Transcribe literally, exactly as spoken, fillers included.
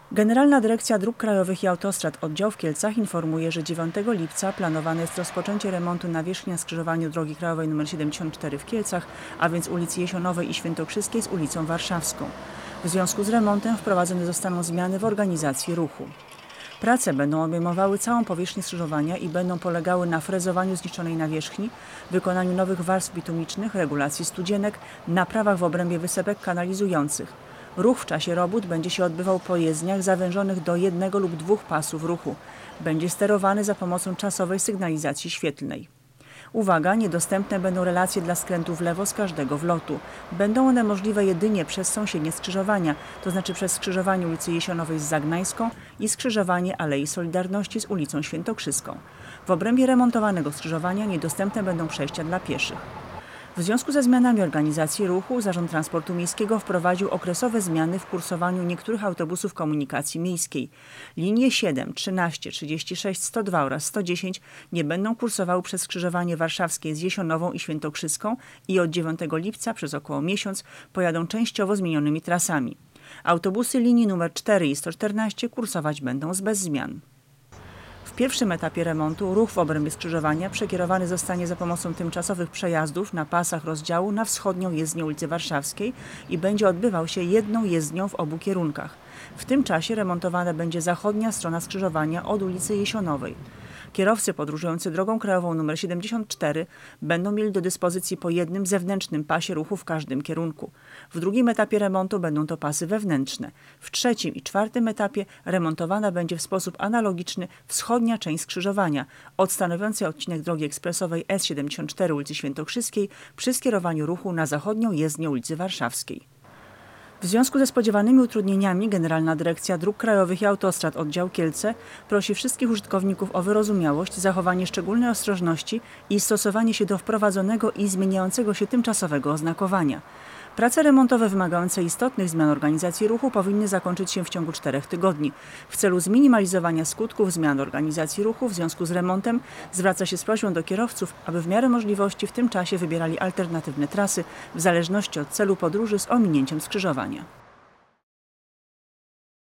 Generalna Dyrekcja Dróg Krajowych i Autostrad Oddział w Kielcach informuje, że dziewiątego lipca planowane jest rozpoczęcie remontu nawierzchni na skrzyżowaniu drogi krajowej nr siedemdziesiąt cztery w Kielcach, a więc ulicy Jesionowej i Świętokrzyskiej z ulicą Warszawską. W związku z remontem wprowadzone zostaną zmiany w organizacji ruchu. Prace będą obejmowały całą powierzchnię skrzyżowania i będą polegały na frezowaniu zniszczonej nawierzchni, wykonaniu nowych warstw bitumicznych, regulacji studzienek, naprawach w obrębie wysepek kanalizujących. Ruch w czasie robót będzie się odbywał po jezdniach zawężonych do jednego lub dwóch pasów ruchu. Będzie sterowany za pomocą czasowej sygnalizacji świetlnej. Uwaga, niedostępne będą relacje dla skrętu w lewo z każdego wlotu. Będą one możliwe jedynie przez sąsiednie skrzyżowania, to znaczy przez skrzyżowanie ulicy Jesionowej z Zagnańską i skrzyżowanie Alei Solidarności z ulicą Świętokrzyską. W obrębie remontowanego skrzyżowania niedostępne będą przejścia dla pieszych. W związku ze zmianami organizacji ruchu Zarząd Transportu Miejskiego wprowadził okresowe zmiany w kursowaniu niektórych autobusów komunikacji miejskiej. Linie siedem, trzynaście, trzydzieści sześć, sto dwa oraz sto dziesięć nie będą kursowały przez skrzyżowanie warszawskie z Jesionową i Świętokrzyską i od dziewiątego lipca przez około miesiąc pojadą częściowo zmienionymi trasami. Autobusy linii numer cztery i sto czternaście kursować będą z bez zmian. W pierwszym etapie remontu ruch w obrębie skrzyżowania przekierowany zostanie za pomocą tymczasowych przejazdów na pasach rozdziału na wschodnią jezdnię ulicy Warszawskiej i będzie odbywał się jedną jezdnią w obu kierunkach. W tym czasie remontowana będzie zachodnia strona skrzyżowania od ulicy Jesionowej. Kierowcy podróżujący drogą krajową nr siedemdziesiąt cztery będą mieli do dyspozycji po jednym zewnętrznym pasie ruchu w każdym kierunku. W drugim etapie remontu będą to pasy wewnętrzne. W trzecim i czwartym etapie remontowana będzie w sposób analogiczny wschodnia część skrzyżowania, od stanowiącej odcinek drogi ekspresowej S siedemdziesiąt cztery ulicy Świętokrzyskiej przy skierowaniu ruchu na zachodnią jezdnię ulicy Warszawskiej. W związku ze spodziewanymi utrudnieniami Generalna Dyrekcja Dróg Krajowych i Autostrad Oddział Kielce prosi wszystkich użytkowników o wyrozumiałość, zachowanie szczególnej ostrożności i stosowanie się do wprowadzonego i zmieniającego się tymczasowego oznakowania. Prace remontowe wymagające istotnych zmian organizacji ruchu powinny zakończyć się w ciągu czterech tygodni. W celu zminimalizowania skutków zmian organizacji ruchu w związku z remontem zwraca się z prośbą do kierowców, aby w miarę możliwości w tym czasie wybierali alternatywne trasy w zależności od celu podróży z ominięciem skrzyżowania.